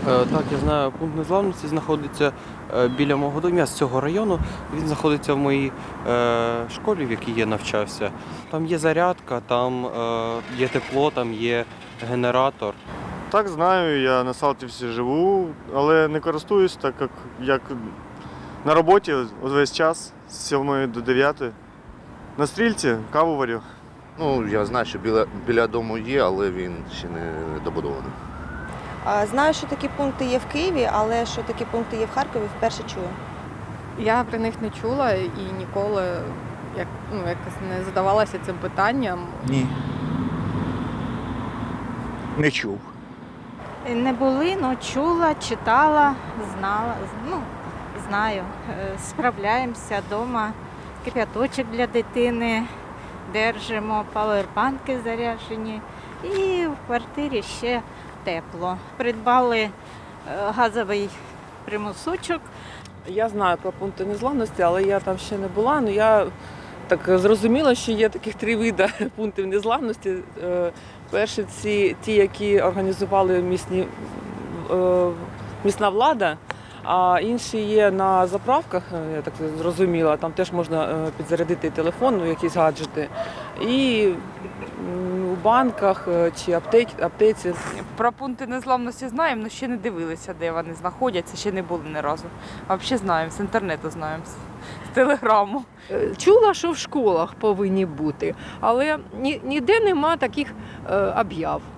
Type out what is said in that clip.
Так, я знаю, пункт незламності знаходиться біля мого дому, я з цього району. Він знаходиться в моїй школі, в якій я навчався. Там є зарядка, там є тепло, там є генератор. Так, знаю, я на Салтівці живу, але не користуюсь, так як на роботі весь час з 7 до 9. На стрільці каву варю. Ну, я знаю, що біля дому є, але він ще не добудований. Знаю, що такі пункти є в Києві, але що такі пункти є в Харкові, вперше чую. Я про них не чула і ніколи якось не задавалася цим питанням. Ні. Не чув. Не були, але чула, читала, знала, знаю. Справляємося вдома, кип'яточок для дитини держимо, павербанки заряджені і в квартирі ще тепло. Придбали газовий примусочок. Я знаю про пункти незламності, але я там ще не була. Ну, я так зрозуміла, що є таких 3 види пунктів незламності. Перші ті, які організували місна влада, а інші є на заправках, я так зрозуміла, там теж можна підзарядити телефон, якісь гаджети. І у банках чи аптеці. Про пункти незламності знаємо, але ще не дивилися, де вони знаходяться, ще не були ні разу. А взагалі знаємо, з інтернету знаємо, з телеграму. Чула, що в школах повинні бути, але ніде нема таких об'яв.